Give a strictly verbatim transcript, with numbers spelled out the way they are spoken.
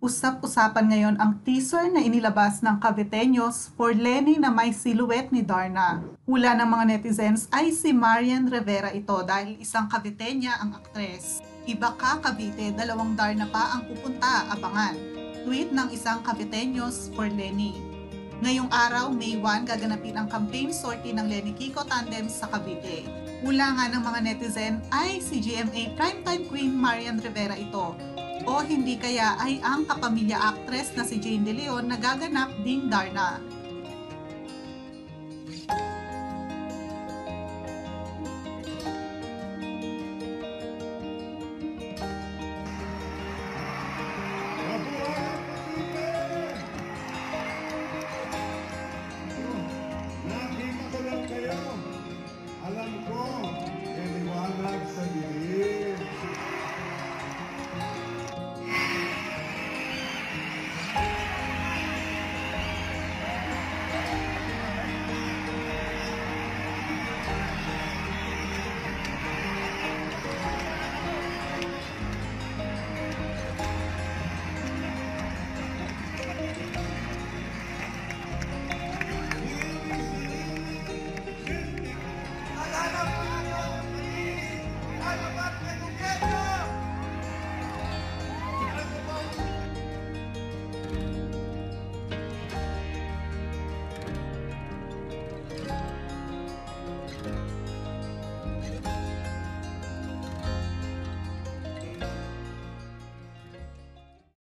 Usap-usapan ngayon ang teaser na inilabas ng Caviteños for Lenny na may silhouette ni Darna. Hula ng mga netizens ay si Marian Rivera ito dahil isang Caviteña ang aktres. Iba ka Cavite, dalawang Darna pa ang pupunta, abangan. Tweet ng isang Caviteños for Lenny. Ngayong araw, May first, gaganapin ang campaign sortie ng Lenny Kiko Tandem sa Cavite. Hula nga ng mga netizen ay si G M A Primetime Queen Marian Rivera ito. O hindi kaya ay ang kapamilya actress na si Jane De Leon na gaganap ding Darna.